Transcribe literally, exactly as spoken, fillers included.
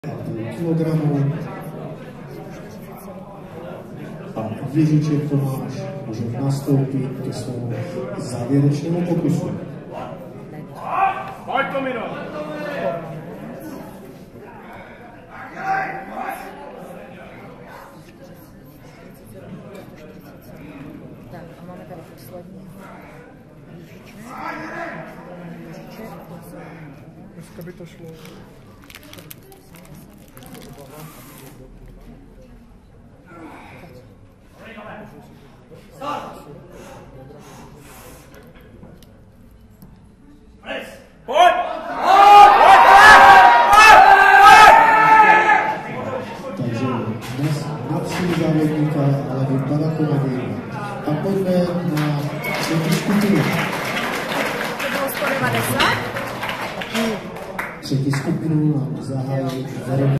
kilogramů a Jiříček Tomáš může nastoupit ke svému závěrečnému pokusu. Pojď to, Miro! Tak a máme tady poslední Jiříček. Jiříček. Dneska by to šlo. Pojď! Takže dnes na tři závodníka, ale vypadá to nadějně. A pojďme na třetí skupinu. To bylo sto devadesát? Třetí skupinu nám zahájí Veronika.